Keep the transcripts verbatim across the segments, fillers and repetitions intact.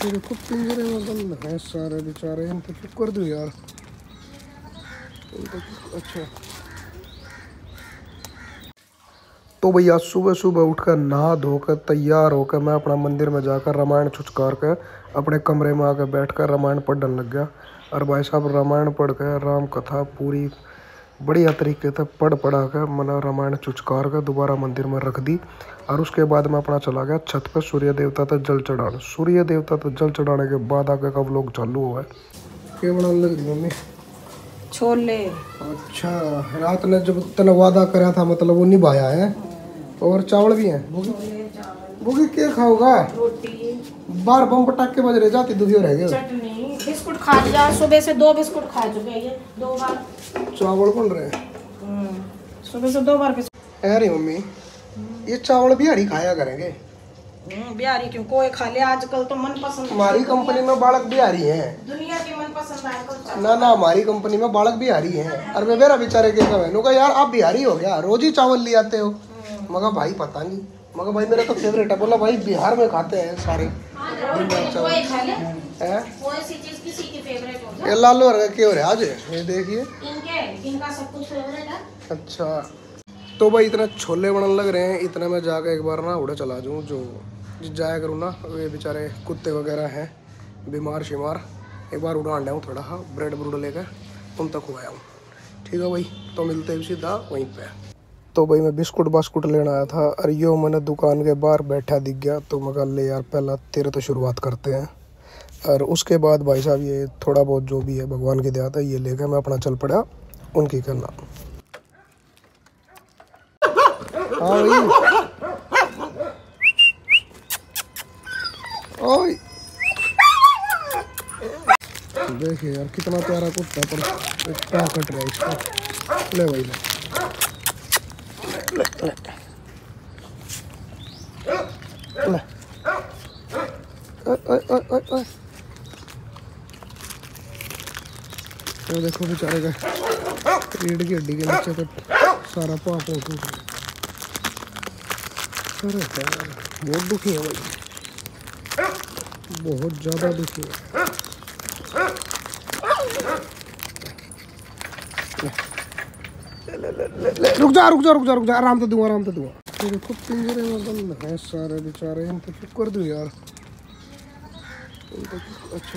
ये देखो पिंजरे में बंद है सारे बेचारे, इनको चुप कर दो यार। अच्छा तो भैया सुबह सुबह उठकर नहा धोकर तैयार होकर मैं अपना मंदिर में जाकर रामायण छुचकार कर अपने कमरे में आकर बैठकर रामायण पढ़ने लग गया। और भाई साहब रामायण पढ़ कर राम कथा पूरी बढ़िया तरीके से पढ़ पढ़ा कर मैंने रामायण छुचकार कर दोबारा मंदिर में रख दी। और उसके बाद मैं अपना चला गया छत पर सूर्य देवता तक जल चढ़ाने। सूर्य देवता तक जल चढ़ाने के बाद आगे का व्लॉग चालू हुआ है। क्या बनाने लग रही मम्मी? छोले। अच्छा, रात ने जब तने वादा करा था मतलब वो निभाया है। और चावल भी हैं। बुगी क्या खाओगा? रोटी। बार बम पटाखे बज रहे, जाती दुखी हो रह गए। चटनी बिस्कुट खा लिया, सुबह से दो बिस्कुट खा चुके हैं दो बार। चावल बन रहे हैं सुबह से दो बार बिस्कुट। अरे मम्मी ये चावल बिहारी खाया करेंगे? बिहारी क्यों, कोई खा ले। आजकल तो मन पसंद हमारी कंपनी में बालक बिहारी हैं। दुनिया की मन पसंद आजकल। ना ना हमारी कंपनी में बालक बिहारी हैं। और वे मेरा बेचारे के कहने का यार आप बिहारी हो गया, रोज ही चावल ले आते हो। मगर भाई पता नहीं, मगर भाई मेरा तो फेवरेट है। बोला भाई बिहार में खाते हैं सारे ये लालू और क्या हो रहा है आज, ये देखिए इनका सब कुछ फेवरेट है। अच्छा तो भाई इतना छोले बनने लग रहे हैं, इतना मैं जाकर एक बार ना उड़े चला जाऊँ, जो जाया करूँ ना वे बेचारे कुत्ते वगैरह हैं बीमार शिमार, एक बार उड़ा अंडा हूँ थोड़ा हाँ ब्रेड ब्रूड लेकर उन तक हुआ हूँ। ठीक है भाई, तो मिलते हैं सीधा वहीं पे। तो भाई मैं बिस्कुट बास्कुट लेना आया था और यो मैंने दुकान के बाहर बैठा दिख गया, तो मैं कहा ले यार पहला तेरे तो शुरुआत करते हैं। और उसके बाद भाई साहब ये थोड़ा बहुत जो भी है भगवान की दया था ये लेकर मैं अपना चल पड़ा उनकी करना। हाँ भाई ओए देखिए यार कितना प्यारा कुत्ता, पर क्या कट रहा है इसका। ले भाई ले ले ले ले ओए ओए ओए ओए ये देखो बेचारे का रीढ़ की हड्डी के नीचे तो सारा पाप हो गया। अरे यार बहुत दुखी है भाई, बहुत ज़्यादा दुखी है। ले, ले, ले, ले, रुक जा रुक जा रुक जा रुक जा आराम से दूंगा आराम से दूंगा। देखो पिंजरे में बंद है सारे बेचारे, इनको चुप कर दो यार। अच्छा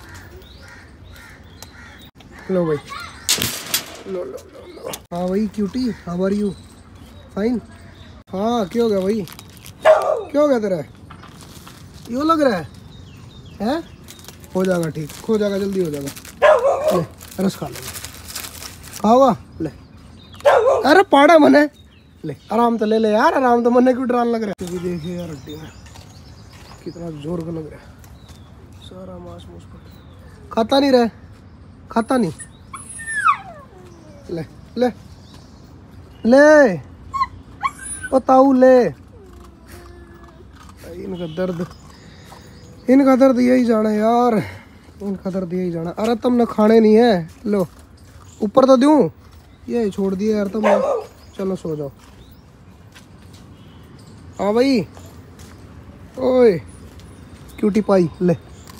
लो भाई लो लो लो लो। हाँ भाई cutie how are you? Fine. हाँ क्या हो गया भाई, क्या हो गया तेरा? यो लग रहा है हैं? हो जाएगा ठीक, हो जाएगा जल्दी हो जाएगा। ले रस खा ले, खाओगा ले। अरे पाड़ा मने ले आराम तो ले ले यार, आराम तो मने क्यों डरान लग रहा है। देखिए यार हड्डी में कितना जोर का लग रहा है, सारा मांस मूस पर खाता नहीं रहे, खाता नहीं। ले ले ले ओ ताऊ ले। इनका दर्द इनका दर्द यही जाना यार, इनका दर्द यही जाना। अरे तुमने खाने नहीं है, लो ऊपर तो दूं, ये छोड़ दिया यार तुमने। चलो सो जाओ। हाँ भाई ओए क्यूटी पाई ले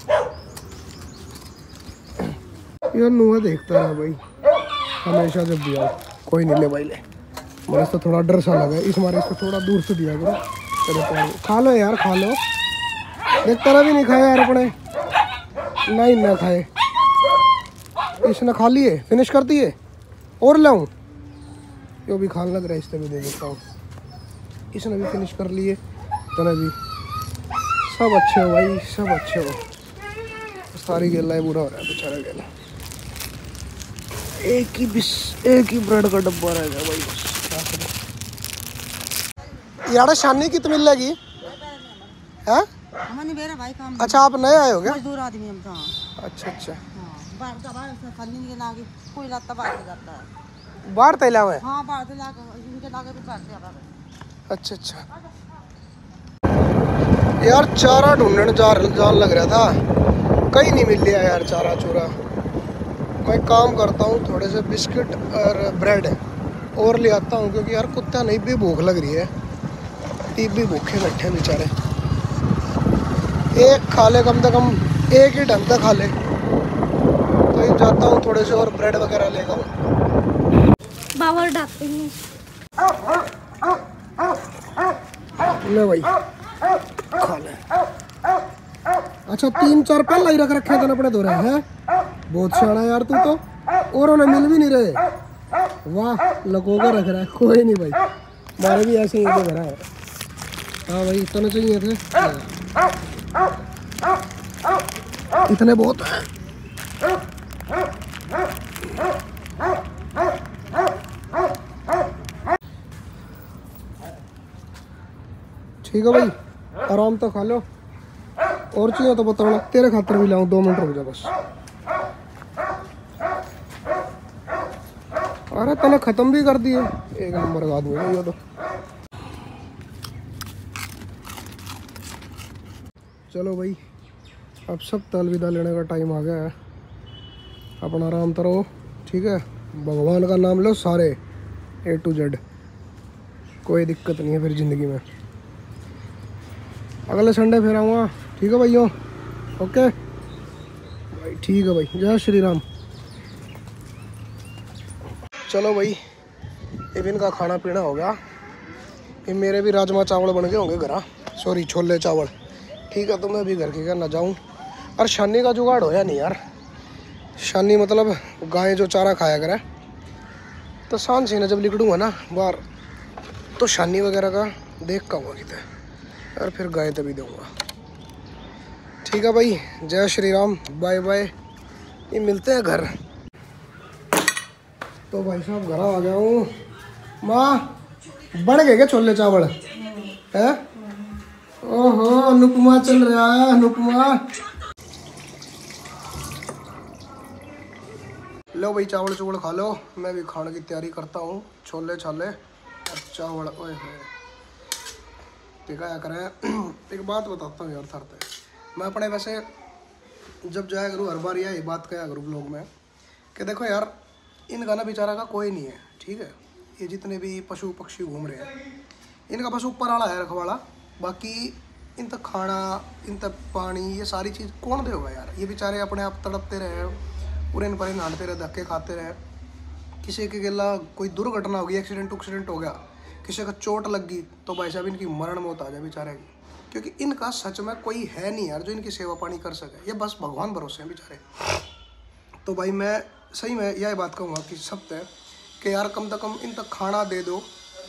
यार, नुआ देखता रहा भाई हमेशा जब भी आओ। कोई नहीं ले भाई ले, मेरे से थोड़ा डर सा लगा इस मारे इसको थोड़ा दूर से दिया करो। चलो खा लो यार खा लो, देखता रहा भी नहीं खाया यार अपने, नहीं ना खाए इसने खा लिए फिनिश कर दिए। और लाऊं यो भी खाने लग रहा है, इससे भी दे देता हूँ। इसने भी फिनिश कर लिए, चलो भी सब अच्छे हो भाई सब अच्छे हो। सारी गेला है बुरा हो रहा है बेचारा गेला, एक ही बिस एक ही ब्रेड का डब्बा रह गया भाई बस क्या करें। यार शानी कितनी मिलेगी है? भाई काम। अच्छा आप नए आए हो क्या? मजदूर आदमी हम तो। अच्छा अच्छा बाहर का बाहर से खरीदने के लागे कोई लाता बाहर से जाता है। बाहर तैला हुआ है? हाँ बाहर से लाकर इनके लागे भी करते हैं। अच्छा अच्छा यार चारा ढूंढने जा जान लग रहा था, कहीं नहीं मिल लिया यार चारा चूरा। मैं काम करता हूँ थोड़े से बिस्किट और ब्रेड और ले आता हूँ, क्योंकि यार कुत्ता नहीं भी भूख लग रही है, टीप भी भूखे बैठे हैं बेचारे। एक खा ले कम से कम, एक ही ढंग का खा ले। तो ये जाता हूँ थोड़े से और ब्रेड वगैरह लेगा हूँ। बावर डालते हैं ले भाई खा ले। अच्छा तीन चार पहला ही रख रखे थे अपने दो रहे हैं। बहुत सियाना यार तू तो, और उन्हें मिल भी नहीं रहे। वाह लको के रख रहा है। कोई नहीं भाई, हमारे भी ऐसे ही तो भरा है। हाँ भाई इतने चाहिए थे, इतने बहुत है। ठीक है भाई, आराम तो खा लो। और चाहिए तो बताओ, तेरे खातर भी लाऊं। दो मिनट रुक जा बस। अरे तने खत्म भी कर दिए। एक नंबर का आदमी है ये तो। चलो भाई अब सब तो अलविदा लेने का टाइम आ गया है। अपना आराम करो, ठीक है। भगवान का नाम लो सारे, ए टू जेड। कोई दिक्कत नहीं है फिर ज़िंदगी में। अगले संडे फिर आऊँगा, ठीक है भाइयों। ओके भाई, ठीक है भाई। जय श्री राम। चलो भाई, इवन का खाना पीना हो गया। ये मेरे भी राजमा चावल बन गए होंगे घर, सॉरी छोले चावल। ठीक है, तो मैं भी घर के घर ना जाऊँ। और शानी का जुगाड़ होया नहीं यार। शानी मतलब गाय जो चारा खाया करे, तो शान से ना जब निकलूँगा ना बाहर, तो शानी वगैरह का देख का हुआ कितने, और फिर गाय तभी दूँगा। ठीक है भाई, जय श्री राम, बाय बाय। ये मिलते हैं घर। तो भाई साहब घर आ गया हूँ। माँ बन गए क्या छोले चावल है? ओहो अनुपमा चल रहा है, अनुपमा। लो भाई चावल चुवल खा लो, मैं भी खाने की तैयारी करता हूँ। छोले छाले और चावल। ओए ठीक है करें। एक बात बताता हूँ यार थरते, मैं अपने वैसे जब जाया करूँ हर बार यही बात कहा करूँ लोग में कि देखो यार, इनका ना बेचारा का कोई नहीं है, ठीक है। ये जितने भी पशु पक्षी घूम रहे हैं, इनका बस ऊपर वाला है रखवाड़ा। बाकी इन तक खाना, इन तक पानी, ये सारी चीज़ कौन देगा यार। ये बेचारे अपने आप तड़पते रहे, पूरे इन पर नहाते रहे, धक्के खाते रहे। किसी के गिला कोई दुर्घटना होगी, एक्सीडेंट उक्सीडेंट हो गया, किसी का चोट लग गई, तो भाई साहब इनकी मरण मौत आ जाए बेचारे की। क्योंकि इनका सच में कोई है नहीं यार जो इनकी सेवा पानी कर सके। ये बस भगवान भरोसे हैं बेचारे। तो भाई मैं सही में यह बात कहूँगा कि सब तय कि यार कम से कम इन तक खाना दे दो।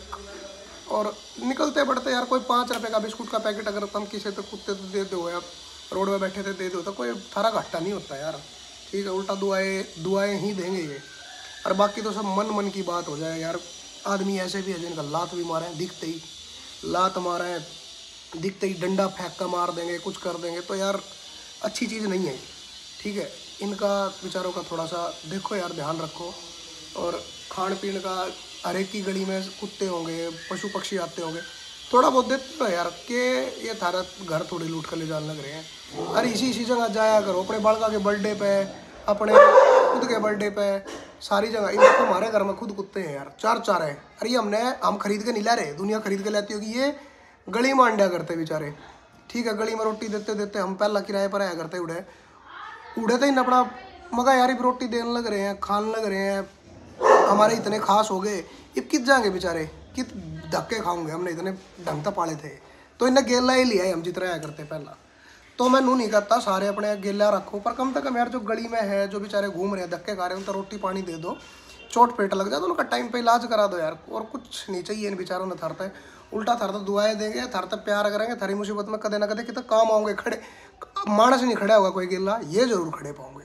और निकलते बढ़ते यार कोई पाँच रुपये का बिस्कुट का पैकेट अगर तुम किसी तो कुत्ते तो दे दो, या रोड में बैठे थे दे दो, तो कोई थारा घाटा नहीं होता यार, ठीक है। उल्टा दुआएं दुआएं ही देंगे ये। और बाकी तो सब मन मन की बात हो जाए यार। आदमी ऐसे भी है जिनका लात भी मारे हैं, दिखते ही लात मारे हैं, दिखते ही डंडा फेंक कर मार देंगे, कुछ कर देंगे। तो यार अच्छी चीज़ नहीं है, ठीक है। इनका बेचारों का थोड़ा सा देखो यार, ध्यान रखो। और खान पीन का हर एक की गली में कुत्ते होंगे, पशु पक्षी आते होंगे, थोड़ा बहुत देते तो यार कि ये थारा घर थोड़ी लूट कर ले जाने लग रहे हैं। अरे इसी इसी जगह जाया करो, अपने बालका के बर्थडे पे, अपने खुद के बर्थडे पे, सारी जगह। इन देखो हमारे घर में खुद कुत्ते हैं यार, चार चार हैं। अरे ये हमने हम खरीद के नहीं ला रहे, दुनिया खरीद के लाती होगी। ये गली में अंडा करते बेचारे, ठीक है। गली में रोटी देते देते हम पहला किराए पर आया करते, उड़े उड़े तो इन अपना मगा यार रोटी देने लग रहे हैं, खाने लग रहे हैं। हमारे इतने खास हो गए, अब कित जाएंगे बेचारे, कित धक्के खाऊंगे। हमने इतने ढंग तक पाले थे, तो इन्हें गेला ही लिया है हम जितना आया करते पहला। तो मैं नू नहीं कहता सारे अपने गेला रखो, पर कम से कम यार जो गली में है, जो बेचारे घूम रहे हैं, धक्के खा रहे हैं, उनको रोटी पानी दे दो। चोट पेट लग जाए तो उनका टाइम पे इलाज करा दो यार। और कुछ नहीं चाहिए इन बेचारों ने। थरते उल्टा थरते दुआएं देंगे, थरते प्यार करेंगे। थारी मुसीबत में कदे ना कदे कितना काम आओगे। खड़े मानस नहीं खड़ा होगा कोई गेला, ये जरूर खड़े पाओगे।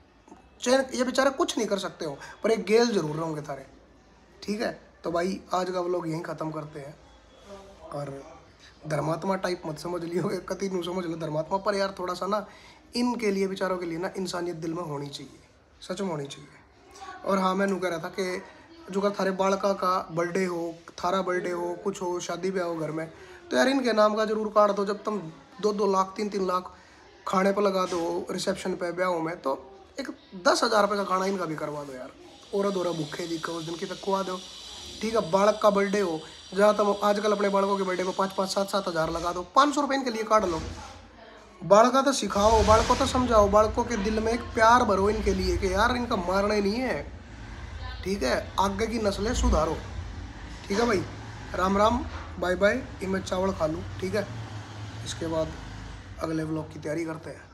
चैन ये बेचारे कुछ नहीं कर सकते हो, पर एक गेल जरूर रहोगे थारे, ठीक है। तो भाई आज का व्लॉग यहीं ख़त्म करते हैं। और धर्मात्मा टाइप मत समझ लियोगे, कति नू समझ लो धर्मात्मा, पर यार थोड़ा सा ना इनके लिए बेचारों के लिए ना इंसानियत दिल में होनी चाहिए, सच में होनी चाहिए। और हाँ मैं नू कह रहा था कि जो का थारे बालका का बर्थडे हो, थारा बर्थडे हो, कुछ हो, शादी ब्याह हो घर में, तो यार इनके नाम का जरूर काट दो। जब तुम दो दो लाख तीन तीन लाख खाने पर लगा दो, रिसेप्शन पे ब्याहों में, तो एक दस हज़ार रुपये का खाना इनका भी करवा दो यार। औरत औरत भूखे दिखो उस दिन की तक खुआ दो, ठीक है। बालक का बर्थडे हो, जहाँ तुम आजकल अपने बालकों के बर्थडे में पाँच पाँच सात सात हज़ार लगा दो, पाँच सौ रुपये इनके लिए काट लो। बालका तो सिखाओ, बालकों तो समझाओ, बालकों के दिल में एक प्यार भरो इनके लिए कि यार इनका मारना ही नहीं है, ठीक है, आगे की नस्लें सुधारो। ठीक है भाई, राम राम, बाय बाय। मैं चावल खा लूँ, ठीक है, इसके बाद अगले व्लॉग की तैयारी करते हैं।